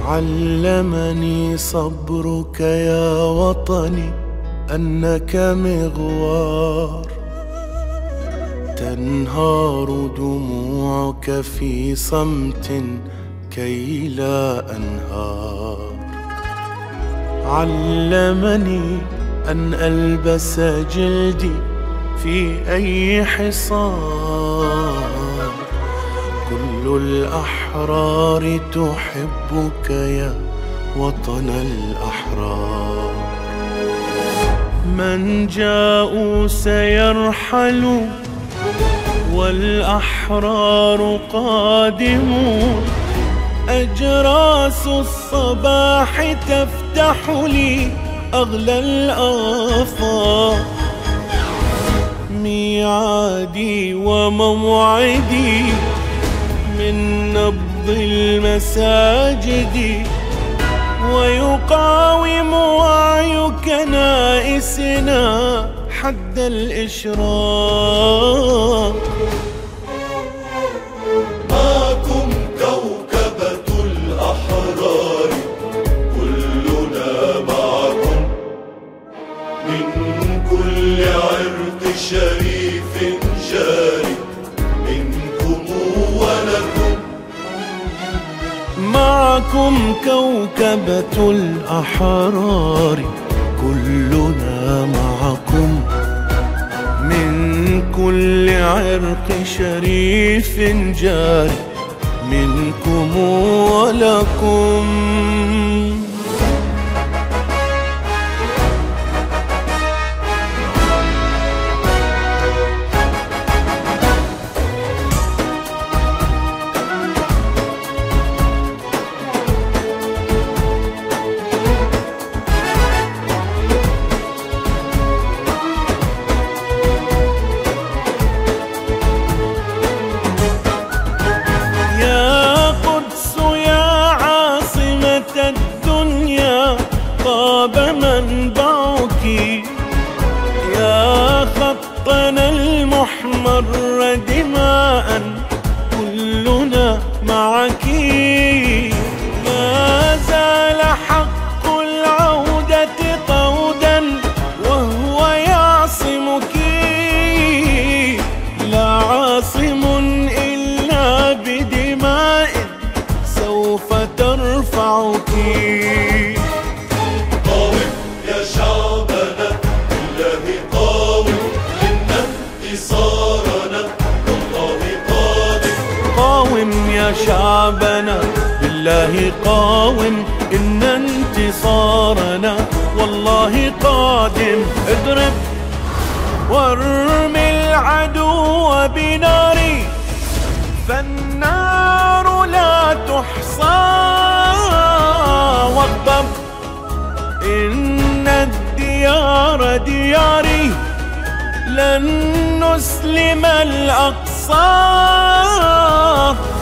علمني صبرك يا وطني أنك مغوار، تنهار دموعك في صمت كي لا أنهار. علمني أن ألبس جلدي في أي حصار، كل الأحرار تحبك يا وطن الأحرار. من جاءوا سيرحلوا والأحرار قادمون، أجراس الصباح تفتح لي أغلى الآفاق. ميعادي وموعدي من نبض المساجد، ويقاوم وعي كنائسنا حد الإشراق. معكم كوكبة الأحرار، كلنا معكم من كل عرق شريف جاري، منكم ولكم. معكم كوكبة الأحرار، كلنا معكم من كل عرق شريف جاري، منكم ولكم. طاب منبعك يا خطنا المحمر دماء، كلنا معك. ما زال حق العودة قودا وهو يعصمك، لا عاصم إلا بدماء سوف ترفعك. قاوم يا شعبنا بالله قاوم، إن انتصارنا والله قادم. اضرب وارمي العدو بناري، فالنار لا تحصى. واغضب إن الديار دياري، لن نسلم الأقصى.